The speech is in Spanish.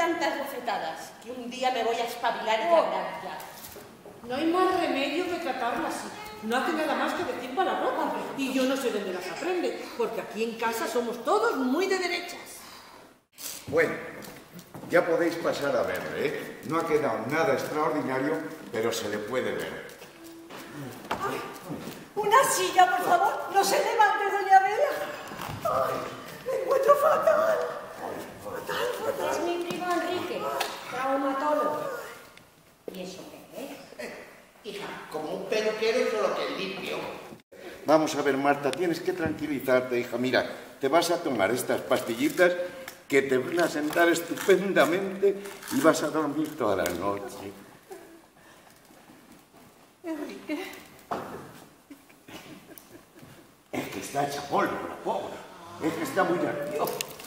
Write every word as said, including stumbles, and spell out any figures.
tantas bofetadas que un día me voy a espabilar y hablar ya. No hay más remedio que tratarla así. No hace nada más que decir palabrotas. Y yo no sé dónde las aprende, porque aquí en casa somos todos muy de derechas. Bueno, ya podéis pasar a verle, ¿eh? No ha quedado nada extraordinario, pero se le puede ver. Ay, una silla, por favor. No se levante, doña Bela. Ay, me encuentro fatal. Fatal, fatal. Es mi primo Enrique, traumatólogo. ¿Y eso qué es? Hija, como un peluquero, solo que limpio. Vamos a ver, Marta, tienes que tranquilizarte, hija. Mira, te vas a tomar estas pastillitas que te van a sentar estupendamente y vas a dormir toda la noche. Enrique. Es que está hecha polvo, la pobre. Es que está muy nerviosa.